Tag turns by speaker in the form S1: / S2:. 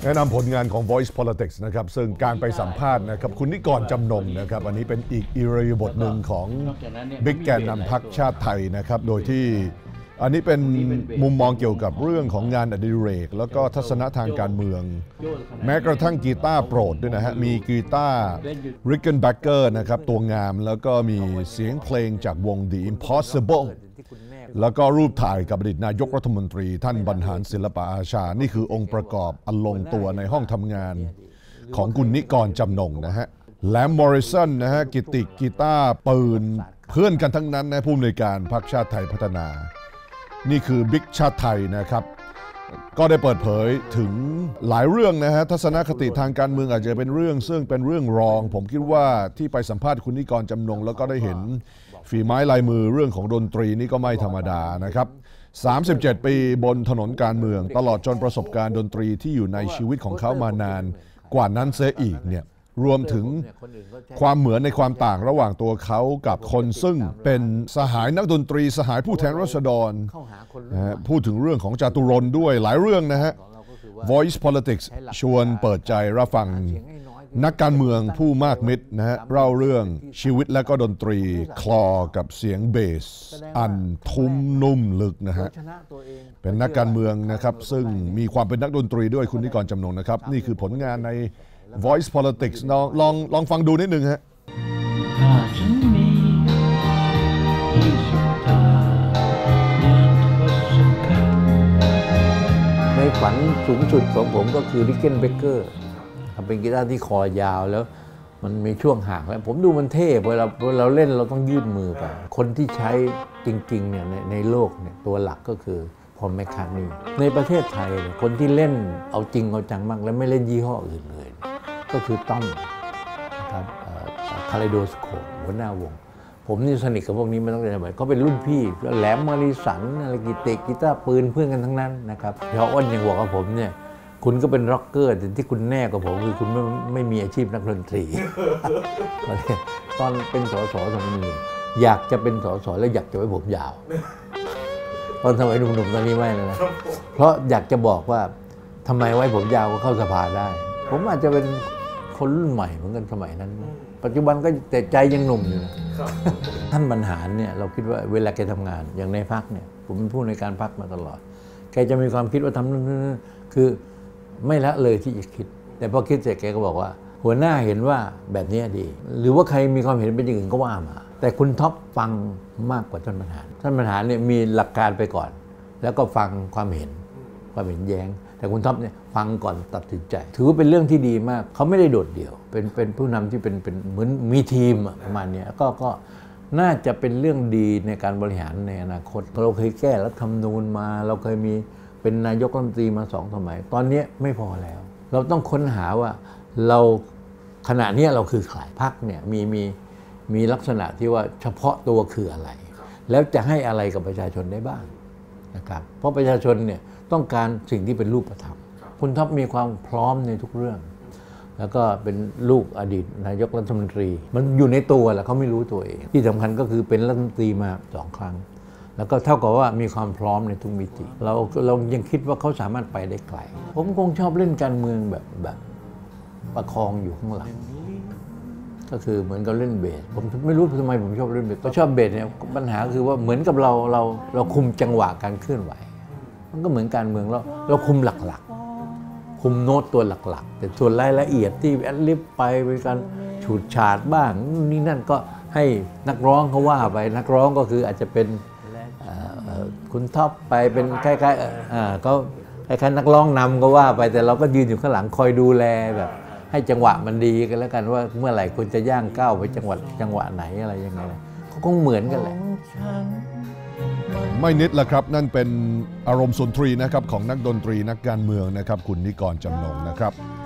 S1: แนะนำผลงานของ Voice Politics นะครับซึ่งการไปสัมภาษณ์นะครับคุณนิกรจำนงนะครับอันนี้เป็นอีกอิริยาบถหนึ่งของบิ๊กแกนนำพรรคชาติไทยนะครับโดยที่อันนี้เป็นมุมมองเกี่ยวกับเรื่องของงานอดิเรกแล้วก็ทัศนะทางการเมืองแม้กระทั่งกีตาร์โปรดด้วยนะฮะมีกีตาร์ Rickenbacker นะครับตัวงามแล้วก็มีเสียงเพลงจากวง The Impossible แล้วก็รูปถ่ายกับอดีตนายกรัฐมนตรีท่านบรรหารศิลปอาชานี่คือองค์ประกอบอันลงตัวในห้องทำงานของคุณนิกรจำนงนะฮะแลมมอริสันนะฮะกิติกีตาร์ปืนเพื่อนกันทั้งนั้นนะผู้อำนวยการพรรคชาติไทยพัฒนานี่คือบิ๊กชาติไทยนะครับก็ได้เปิดเผยถึงหลายเรื่องนะฮะทัศนคติทางการเมืองอาจจะเป็นเรื่องซึ่งเป็นเรื่องรองผมคิดว่าที่ไปสัมภาษณ์คุณนิกรจำนงแล้วก็ได้เห็นฝีไม้ลายมือเรื่องของดนตรีนี่ก็ไม่ธรรมดานะครับ37 ปีบนถนนการเมืองตลอดจนประสบการณ์ดนตรีที่อยู่ในชีวิตของเขามานานกว่านั้นเสียอีกเนี่ยรวมถึงความเหมือนในความต่างระหว่างตัวเขากับคนซึ่งเป็นสหายนักดนตรีสหายผู้แทนราษฎรพูดถึงเรื่องของจาตุรนต์ด้วยหลายเรื่องนะฮะ Voice Politics ชวนเปิดใจรับฟังนักการเมืองผู้มากมิตรนะฮะเล่าเรื่องชีวิตและก็ดนตรีคลอกับเสียงเบสอันทุ้มนุ่มลึกนะฮะเป็นนักการเมืองนะครับซึ่งมีความเป็นนักดนตรีด้วยคุณนิกรจำนงนะครับนี่คือผลงานใน Voice Politics ลองฟังดูนิดนึงฮะ
S2: ในฝันสูงสุดของผมก็คือ Rickenbacker เป็นกีตาร์ที่คอยาวแล้วมันมีช่วงห่างแล้วผมดูมันเท่เวลาเราเล่นเราต้องยื่นมือไปคนที่ใช้จริงๆเนี่ยในโลกเนี่ยตัวหลักก็คือพอล แมคคาร์ทนีย์ในประเทศไทยคนที่เล่นเอาจริงเอาจังมากและไม่เล่นยี่ห้ออื่นเลยก็คือต้อมนะครับคาไลโดสโคปหัวหน้าวงผมนี่สนิทกับพวกนี้มาตั้งแต่สมัยเขาเป็นรุ่นพี่แหลมมาริสันอะไรกีตาร์ปืนเพื่อนกันทั้งนั้นนะครับเพราะอ้นยังบอกกับผมเนี่ยคุณก็เป็นร็อกเกอร์แต่ที่คุณแน่กว่าผมคือคุณไม่มีอาชีพนักดนตรี ตอนเป็นสส2001อยากจะเป็นสสแล้วอยากจะไว้ผมยาวตอนสมัยหนุ่มๆตอนนี้ไม่เลยนะเพราะอยากจะบอกว่าทำไมไว้ผมยาวก็เข้าสภาได้ผมอาจจะเป็นคนรุ่นใหม่เหมือนกันสมัยนั้นปัจจุบันก็แต่ใจยังหนุ่มอยู่นะท่านบรรหารเนี่ยเราคิดว่าเวลาแกทำงานอย่างในพรรคเนี่ยผมเป็นผู้ในการพรรคมาตลอดแกจะมีความคิดว่าทำนั่นคือไม่ละเลยที่จะคิดแต่พอคิดเสร็จแกก็บอกว่าหัวหน้าเห็นว่าแบบนี้ดีหรือว่าใครมีความเห็นเป็นอย่างอื่นก็ว่ามาแต่คุณท็อปฟังมากกว่าท่านบรรหารเนี่ยมีหลักการไปก่อนแล้วก็ฟังความเห็นแย้งแต่คุณท็อปเนี่ยฟังก่อนตัดสินใจถือว่าเป็นเรื่องที่ดีมากเขาไม่ได้โดดเดี่ยวเป็นผู้นำที่เป็นเหมือนมีทีมประมาณนี้ก็น่าจะเป็นเรื่องดีในการบริหารในอนาคตเราเคยแก้รัฐธรรมนูญมาเราเคยมีเป็นนายกรัฐมนตรีมา2 สมัยตอนนี้ไม่พอแล้วเราต้องค้นหาว่าเราขณะนี้เราคือใครพรรคเนี่ยมีลักษณะที่ว่าเฉพาะตัวคืออะไรแล้วจะให้อะไรกับประชาชนได้บ้างนะครับเพราะประชาชนเนี่ยต้องการสิ่งที่เป็นรูปธรรมคุณท็อปมีความพร้อมในทุกเรื่องแล้วก็เป็นลูกอดีตนายกรัฐมนตรีมันอยู่ในตัวแหละเขาไม่รู้ตัวเองที่สำคัญก็คือเป็นรัฐมนตรีมา2 ครั้งแล้วก็เท่ากับว่ามีความพร้อมในทุกมิติเรายังคิดว่าเขาสามารถไปได้ไกลผมคงชอบเล่นการเมืองแบบประคองอยู่ข้างหลังก็คือเหมือนกับเล่นเบสผมไม่รู้ทำไมผมชอบเล่นเบสก็ชอบเบสเนี่ยปัญหาคือว่าเหมือนกับเราคุมจังหวะการเคลื่อนไหวมันก็เหมือนการเมืองเราคุมหลักๆคุมโน้ตตัวหลักๆแต่ส่วนรายละเอียดที่แอดลิบไปเป็นการฉูดฉาดบ้างนี่นั่นก็ให้นักร้องเขาว่าไปนักร้องก็คืออาจจะเป็นคุณท็อปไปเป็นใกล้ๆก็คล้ายๆนักร้องนำก็ว่าไปแต่เราก็ยืนอยู่ข้างหลังคอยดูแลแบบให้จังหวะมันดีกันแล้วกันว่าเมื่อไหร่คุณจะย่างก้าวไปจังหวะไหนอะไรยังไงเขาคงเหมือนกันแหละ
S1: ไม่นิดละครับนั่นเป็นอารมณ์สุนทรีนะครับของนักดนตรีนักการเมืองนะครับคุณนิกรจำนงนะครับ